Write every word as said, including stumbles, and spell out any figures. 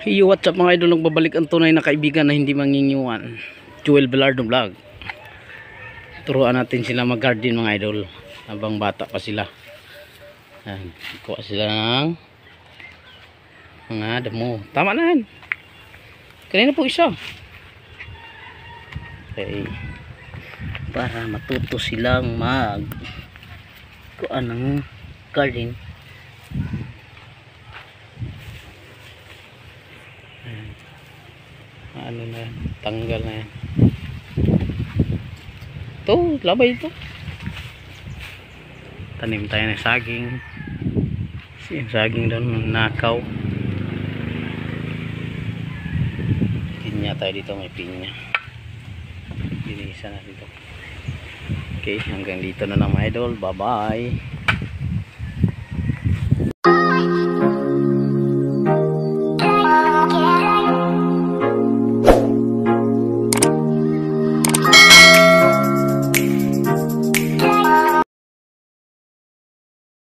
Hey, what's up mga idol, nagbabalik ang tunay na kaibigan na hindi mangingiwan. Joel Velardo Vlog. Turuan natin sila mag-garden mga idol habang bata pa sila. Ayan, kuha sila ng mga damo. Tama na yan. Kanina po isa. Okay. Para matuto silang mag kuha ng garden. Ano na yan, tanggal na yan. Ito, labay ito. Tanim tayo ng saging. Yung saging doon, nakaw. Pinya tayo dito, may pinya. Binisa na dito. Okay, hanggang dito na lang mga idol. Bye bye.